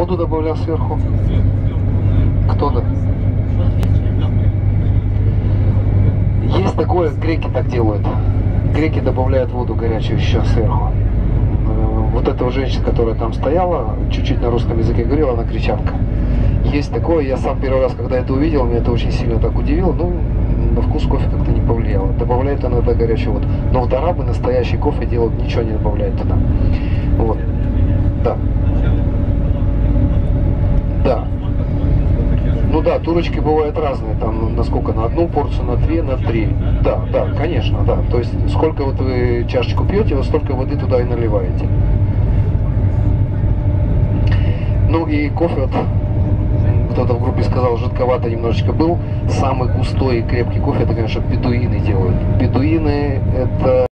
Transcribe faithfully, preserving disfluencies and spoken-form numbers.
воду добавлял сверху? Кто-то? Есть такое, греки так делают. Греки добавляют воду горячую еще сверху. Вот эта женщина, которая там стояла, чуть-чуть на русском языке говорила, она гречанка. Есть такое, я сам первый раз, когда это увидел, меня это очень сильно так удивило, ну, на вкус кофе как-то не повлияло. Добавляют иногда горячую воду. Но вот арабы настоящий кофе делают, ничего не добавляют туда. Вот. Да. Да. Ну да, турочки бывают разные, там, насколько, на одну порцию, на две, на три. Да, да, конечно, да. То есть, сколько вот вы чашечку пьете, вы столько воды туда и наливаете. Ну и кофе, вот, кто-то в группе сказал, жидковато немножечко был. Самый густой и крепкий кофе, это, конечно, бедуины делают. Бедуины, это...